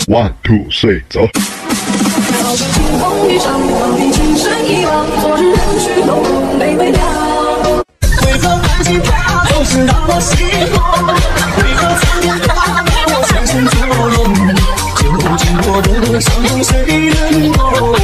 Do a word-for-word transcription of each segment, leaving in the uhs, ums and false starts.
One two three， 走。 早知惊鸿一场，忘记青山一望，昨日人去楼空没未了。为何满心他总是让我心慌？为何曾经他给我相信作用？究竟我的伤痛谁人懂？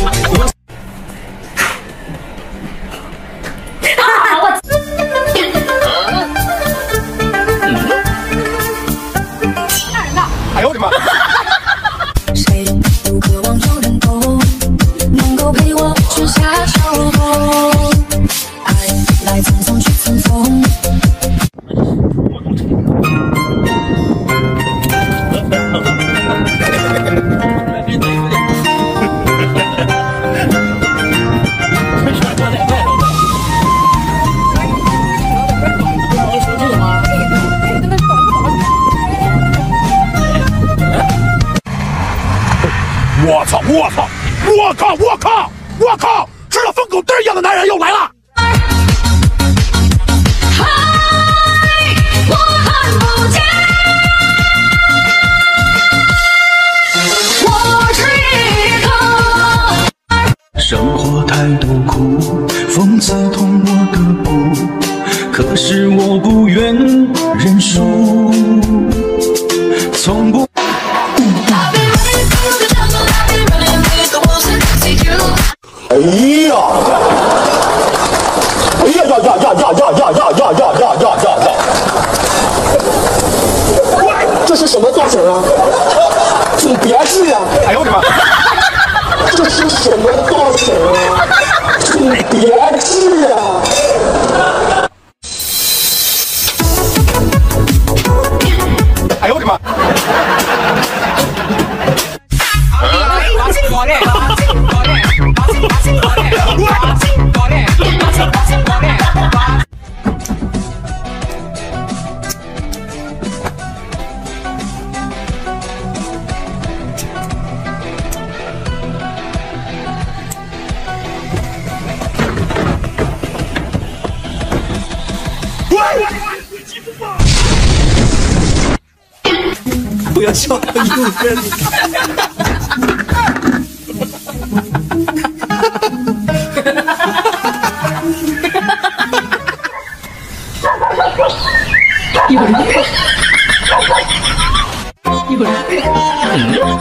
哎呦我的妈！ 谁都渴望有人懂，能够陪我春夏秋冬。爱来匆匆去匆匆。 我操！我操！我靠！我靠！我靠！吃了疯狗嘚一样的男人又来了！ 嗨，我看不见，我是一个。 生活太多苦，讽刺痛我的骨，可是我不愿认输，从不。 哎呀！哎呀呀呀呀呀呀呀呀呀呀呀呀呀！这是什么造型啊？挺别致呀！哎呦我的妈！这是什么造型啊？挺别致呀！哎呦我的妈！ 不要笑得那么真。 一会儿，一会儿。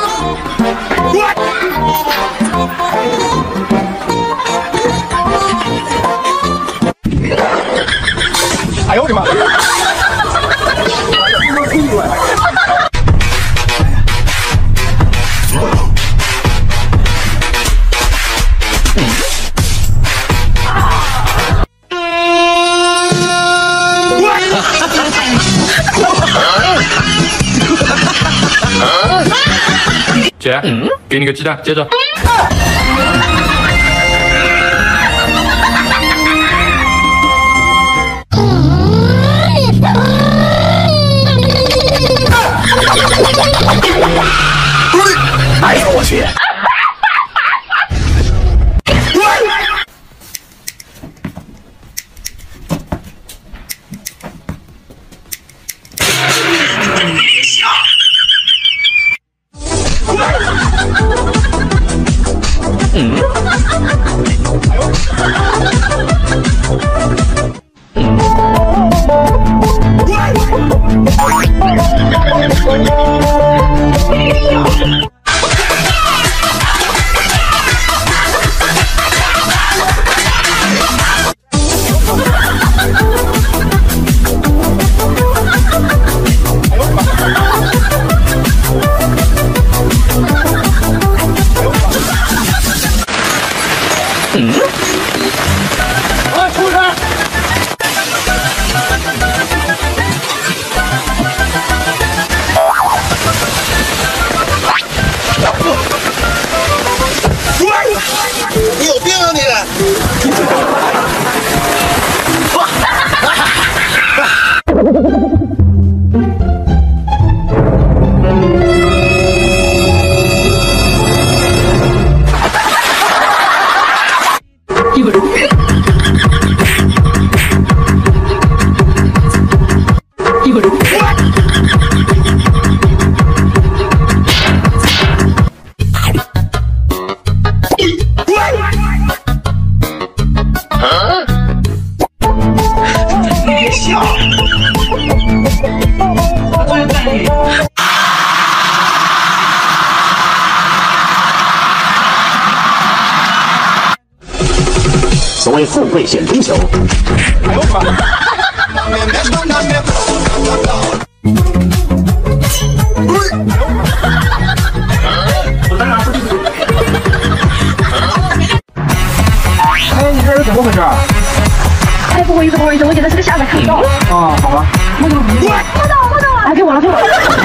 哎呦我的妈！ 姐，嗯，给你个鸡蛋，接着。 哎呦我去！ 你有病啊你！ 一会儿，一会儿。 所谓富贵险中求。哎呦我的哎，你这是怎么回事？ 哎，不好意思，不好意思，我觉得是个下载看不到。 啊，好吧。 摸到，摸到，摸到了！哎，给我了，给我了！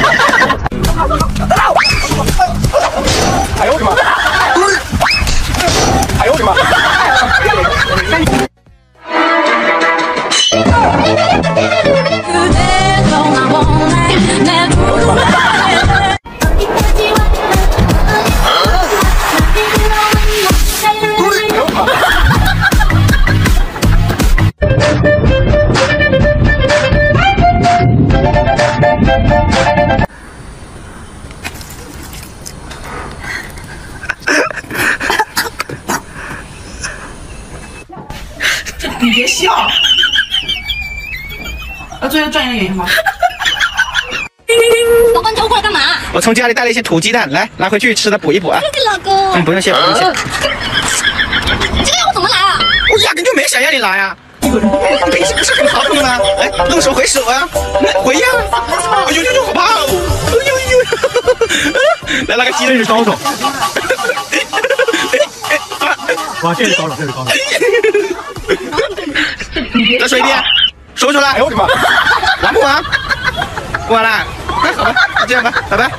哎呦我的妈！哎呦我的妈！ 你别笑，要做一个专业的演员吗？ 老公，你叫我过来干嘛？ 我从家里带了一些土鸡蛋，来拿回去吃的补一补啊。 这个老公， 嗯，不用谢，不用谢。 这个要我怎么来啊？ 我压根就没想让你来啊。脾气不是很好吗？哎，动手回手啊，回呀！哎呦呦呦，好怕哦！哎呦呦，来拿个鸡蛋去烧烧。 哇，这是高冷，这是高冷。 再说一遍，说出来。哎呦我的妈！完不完？不完了。那好吧，就这样吧，拜拜。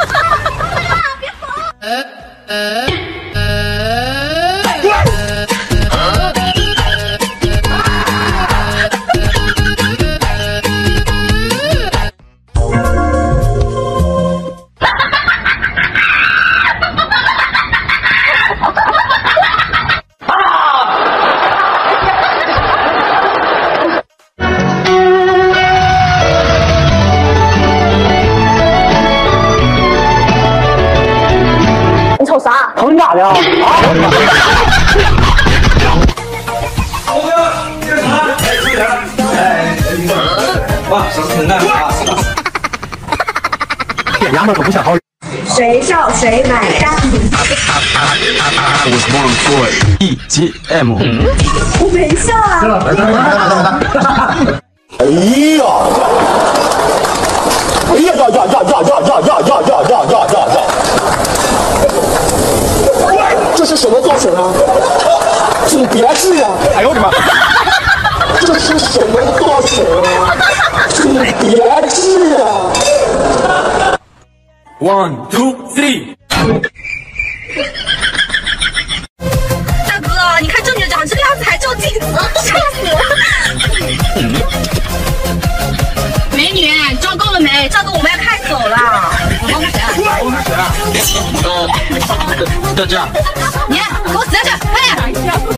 呃呃啥？ 瞅你咋的啊？啊！ 哇，什么存在啊？ 铁娘们可不想好。 谁笑谁买单。 我是 Born for E G M。 我没笑啊。 哎呀！哎呀呀呀呀呀呀呀呀呀呀呀呀呀呀！这是什么造型啊？挺别致呀！ 哎呦我的妈！ 这是什么造型啊？挺别致啊 One two three。 大哥，你看正面长这个样子还照镜子，吓死我！美女，照够了没？照够我们要开走了。我是谁啊？ 我是谁啊？ 呃，大家。 你给我死下去！快点！